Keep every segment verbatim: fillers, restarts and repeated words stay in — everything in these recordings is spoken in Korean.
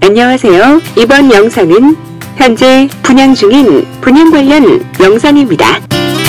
안녕하세요. 이번 영상은 현재 분양 중인 분양 관련 영상입니다.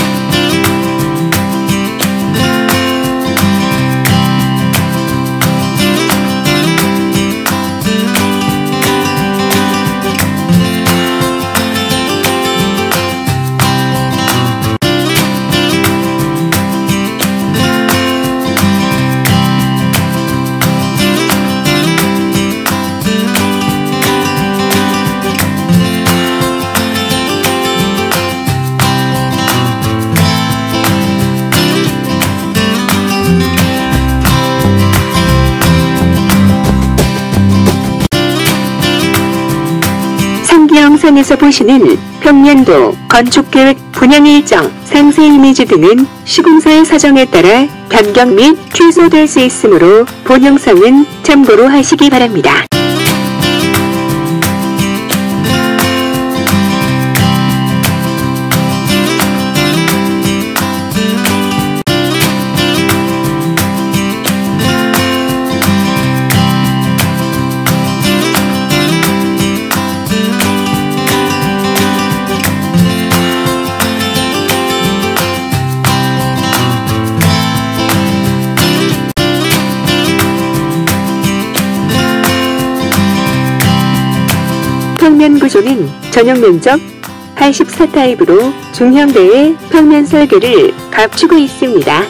상기 영상에서 보시는 평년도 건축계획 분양 일정, 상세 이미지 등은 시공사의 사정에 따라 변경 및 취소될 수 있으므로 본 영상은 참고로 하시기 바랍니다. 평면 구조는 전용 면적 팔십사 타입으로 중형대의 평면 설계를 갖추고 있습니다.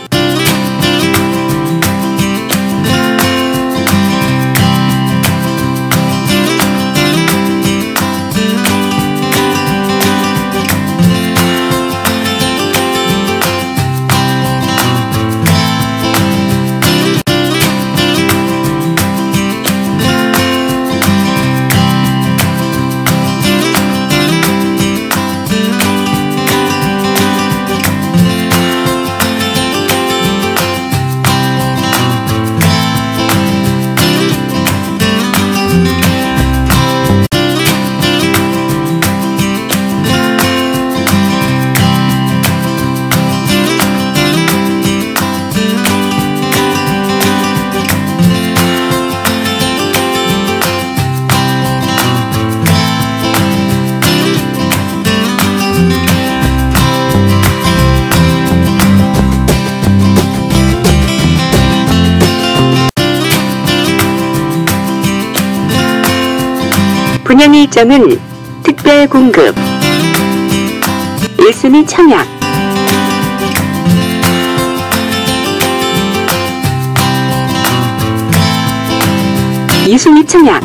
분양 일정은 특별 공급, 일 순위 청약, 이 순위 청약,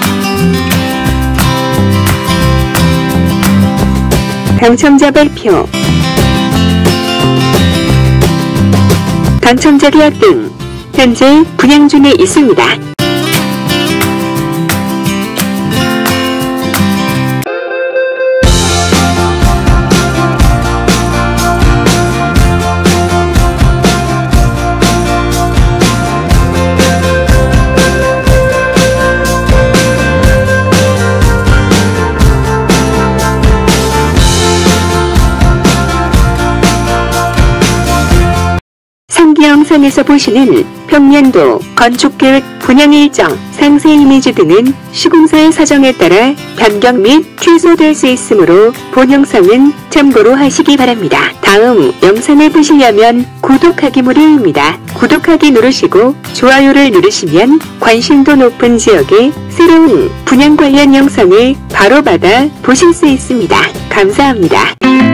당첨자 발표, 당첨자 계약 등 현재 분양 중에 있습니다. 상기 영상에서 보시는 평년도 건축계획 분양 일정, 상세 이미지 등은 시공사의 사정에 따라 변경 및 취소될 수 있으므로 본 영상은 참고로 하시기 바랍니다. 다음 영상을 보시려면 구독하기 무료입니다. 구독하기 누르시고 좋아요를 누르시면 관심도 높은 지역의 새로운 분양 관련 영상을 바로 받아 보실 수 있습니다. 감사합니다.